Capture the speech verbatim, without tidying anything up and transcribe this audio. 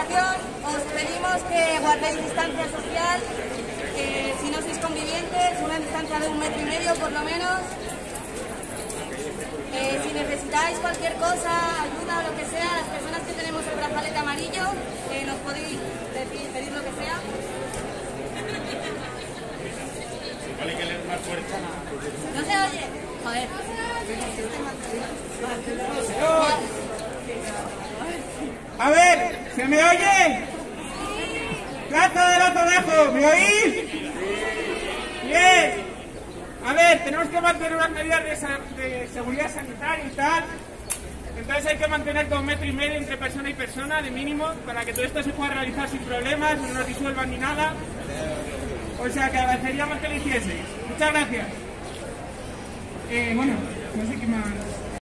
aglomeración os pedimos que guardéis distancia social, que si no sois convivientes, una distancia de un metro y medio por lo menos. Eh, si necesitáis cualquier cosa, ayuda o lo que sea, las personas que tenemos el brazalete amarillo, eh, nos podéis decir, pedir lo que sea. Vale, que leer más fuerte. ¿No se oye? Joder. A ver, ¿se me oye? Plaza del Azodejo, ¿me oís? Bien. A ver, tenemos que mantener unas medidas de, de seguridad sanitaria y tal. Entonces hay que mantener dos metros y medio entre persona y persona, de mínimo, para que todo esto se pueda realizar sin problemas, no nos disuelvan ni nada. O sea, que agradeceríamos que lo hicieseis. Muchas gracias. Eh, bueno, no sé qué más...